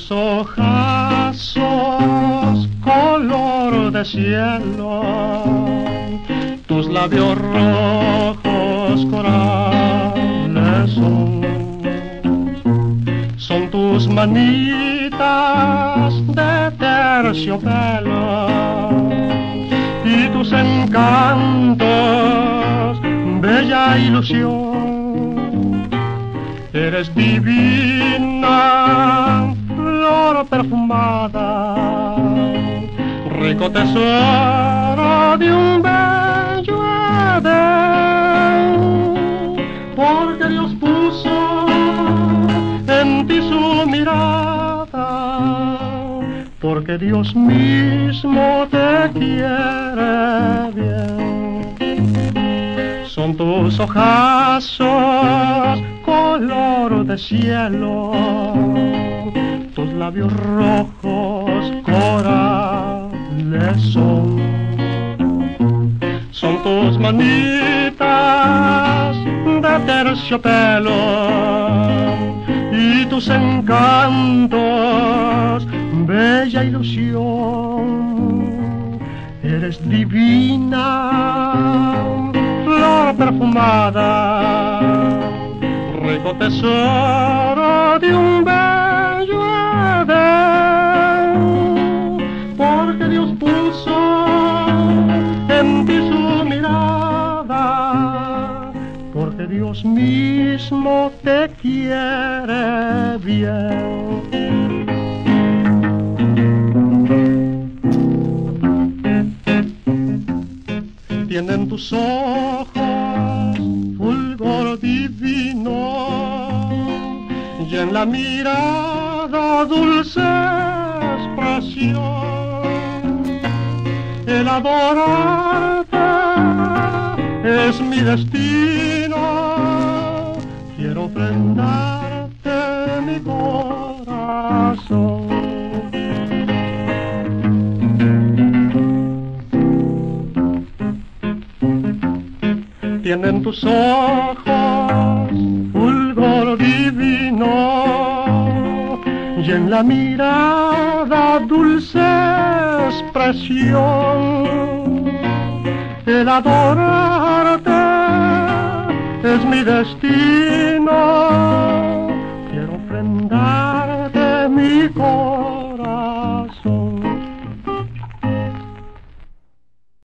tus ojazos color de cielo, tus labios rojos corales son tus manitas de terciopelo y tus encantos, bella ilusión. Eres divina, flor perfumada, rico tesoro de un bello Edén, porque Dios puso en ti su mirada, porque Dios mismo te quiere bien. Son tus ojazos color de cielo, tus labios rojos corales son tus manitas de terciopelo y tus encantos, bella ilusión. Eres divina, flor perfumada, rico tesoro de un bello Edén, porque Dios puso en ti su mirada, porque Dios mismo te quiere bien. Tienen tus ojos fulgor divino y en la mirada dulce expresión. El adorarte es mi destino, quiero ofrendarte mi corazón. Tienen tus ojos fulgor divino y en la mirada dulce expresión. El adorarte es mi destino, quiero ofrendarte mi corazón.